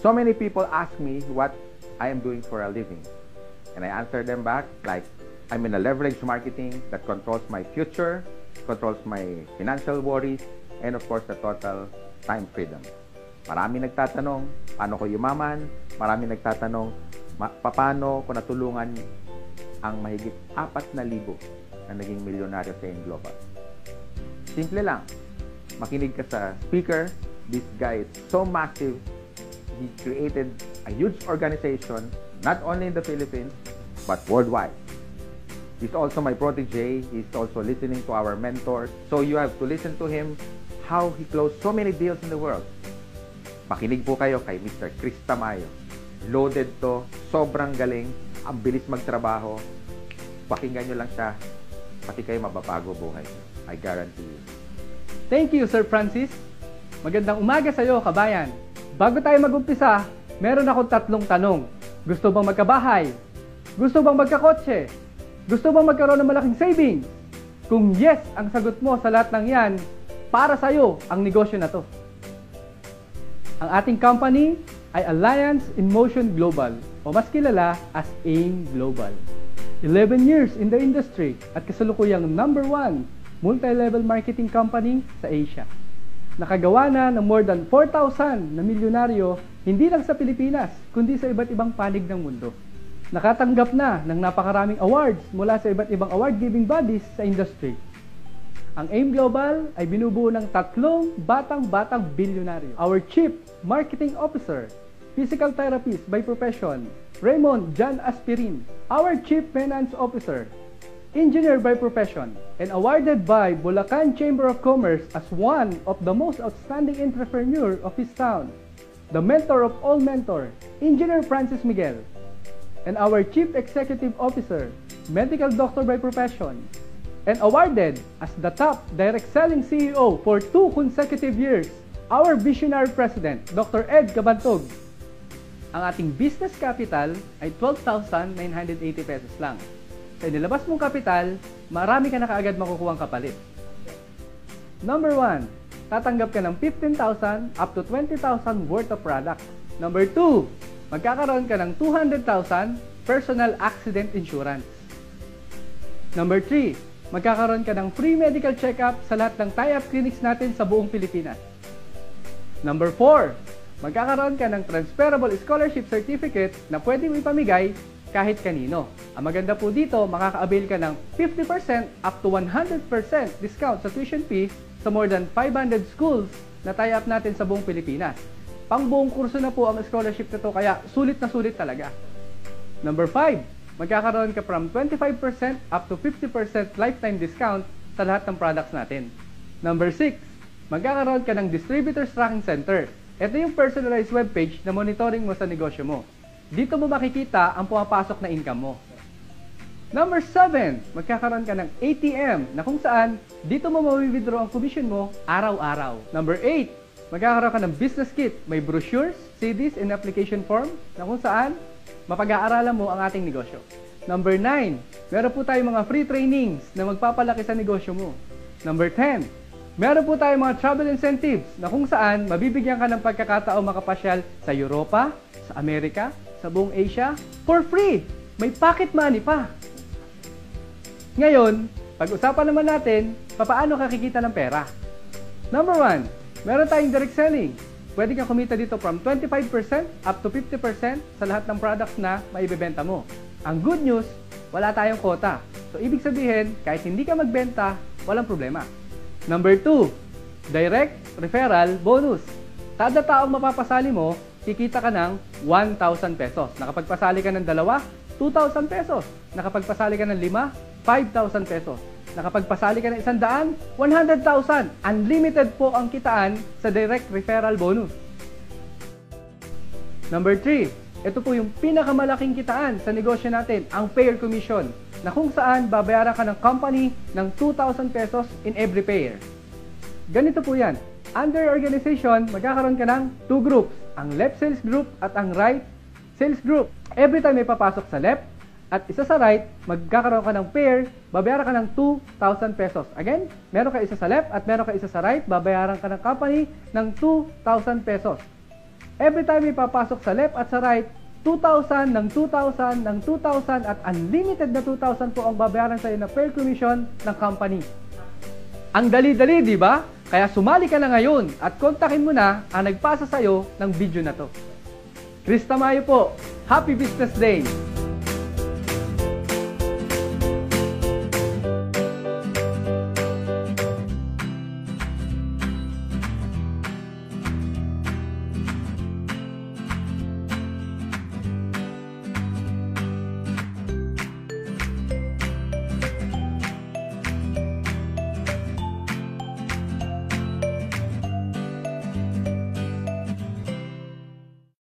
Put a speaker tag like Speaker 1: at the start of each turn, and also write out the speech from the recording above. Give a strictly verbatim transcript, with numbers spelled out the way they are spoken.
Speaker 1: So many people ask me what I am doing for a living. And I answer them back like, I'm in a leverage marketing that controls my future, controls my financial worries, and of course, the total time freedom. Marami nagtatanong, paano ko yumaman? Marami nagtatanong, paano ko natulungan ang mahigit apat na libo na naging milyonaryo sa AIM Global. Simple lang. Makinig ka sa speaker. This guy is so massive. He created a huge organization, not only in the Philippines, but worldwide. He's also my protege. He's also listening to our mentors. So you have to listen to him, how he closed so many deals in the world. Makinig po kayo kay Mister Chris Tamayo. Loaded to, sobrang galing, ang bilis magtrabaho. Pakinggan nyo lang siya, pati kayo mababago buhay. I guarantee you.
Speaker 2: Thank you, Sir Francis. Magandang umaga sa iyo, kabayan. Bago tayo mag-umpisa, meron akong tatlong tanong. Gusto bang magkabahay? Gusto bang magkakotse? Gusto bang magkaroon ng malaking savings? Kung yes ang sagot mo sa lahat ng yan, para sa iyo ang negosyo na to. Ang ating company ay Alliance in Motion Global o mas kilala as AIM Global. eleven years in the industry at kasalukuyang number one multi-level marketing company sa Asia. Nakagawa na ng more than four thousand na milyonaryo hindi lang sa Pilipinas, kundi sa iba't ibang panig ng mundo. Nakatanggap na ng napakaraming awards mula sa iba't ibang award-giving bodies sa industry. Ang AIM Global ay binubuo ng tatlong batang-batang bilyonaryo. Our Chief Marketing Officer, Physical Therapist by profession, Raymond John Aspirin. Our Chief Finance Officer, Engineer by profession, and awarded by Bulacan Chamber of Commerce as one of the most outstanding entrepreneur of his town, the mentor of all mentors, Engineer Francis Miguel. And our Chief Executive Officer, Medical Doctor by profession, and awarded as the top direct selling C E O for two consecutive years, our visionary President, Doctor Ed Cabantog. Ang ating business capital ay twelve thousand nine hundred eighty pesos lang. Sa inilabas mong kapital, marami ka na kaagad makukuhang kapalit. Number one, tatanggap ka ng fifteen thousand up to twenty thousand worth of product. Number two, magkakaroon ka ng two hundred thousand personal accident insurance. Number three, magkakaroon ka ng free medical check-up sa lahat ng tie-up clinics natin sa buong Pilipinas. Number four, magkakaroon ka ng transferable scholarship certificate na pwede mo ipamigay kahit kanino. Ang maganda po dito, makaka-avail ka ng fifty percent up to one hundred percent discount sa tuition fee sa more than five hundred schools na tie-up natin sa buong Pilipinas. Pang buong kurso na po ang scholarship na to, kaya sulit na sulit talaga. Number five, magkakaroon ka from twenty-five percent up to fifty percent lifetime discount sa lahat ng products natin. Number six, magkakaroon ka ng Distributors Tracking Center. Ito yung personalized webpage na monitoring mo sa negosyo mo. Dito mo makikita ang pumapasok na income mo. Number seven, magkakaroon ka ng A T M na kung saan dito mo ma-withdraw ang commission mo araw-araw. Number eight, magkakaroon ka ng business kit. May brochures, C Ds, and application form na kung saan mapag-aaralan mo ang ating negosyo. Number nine, meron po tayong mga free trainings na magpapalaki sa negosyo mo. Number ten, meron po tayong mga travel incentives na kung saan mabibigyan ka ng pagkakataong makapasyal sa Europa, sa Amerika, sa buong Asia, for free. May pocket money pa. Ngayon, pag-usapan naman natin, papaano kakikita ng pera. Number one, meron tayong direct selling. Pwede kang kumita dito from twenty-five percent up to fifty percent sa lahat ng products na maibebenta mo. Ang good news, wala tayong quota. So, ibig sabihin, kahit hindi ka magbenta, walang problema. Number two, direct referral bonus. Kada taong mapapasali mo, kikita ka ng one thousand pesos. Nakapagpasali ka ng dalawa, two thousand pesos. Nakapagpasali ka ng lima, five thousand pesos. Nakapagpasali ka ng isang daan, one hundred thousand. Unlimited po ang kitaan sa direct referral bonus. Number three, ito po yung pinakamalaking kitaan sa negosyo natin, ang payer commission, na kung saan babayaran ka ng company ng two thousand pesos in every payer. Ganito po yan. Under organization, magkakaroon ka ng two groups, ang left sales group at ang right sales group. Every time may papasok sa left at isa sa right, magkakaroon ka ng pair, babayaran ka ng two thousand pesos. Again, meron ka isa sa left at meron ka isa sa right, babayaran ka ng company ng two thousand pesos. Every time may papasok sa left at sa right, two thousand ng two thousand ng two thousand at unlimited na two thousand po ang babayaran sa iyo na per commission ng company. Ang dali-dali, di ba? Kaya sumali ka na ngayon at kontakin mo na ang nagpasa sa iyo ng video na to. Chris Tamayo po. Happy Business Day!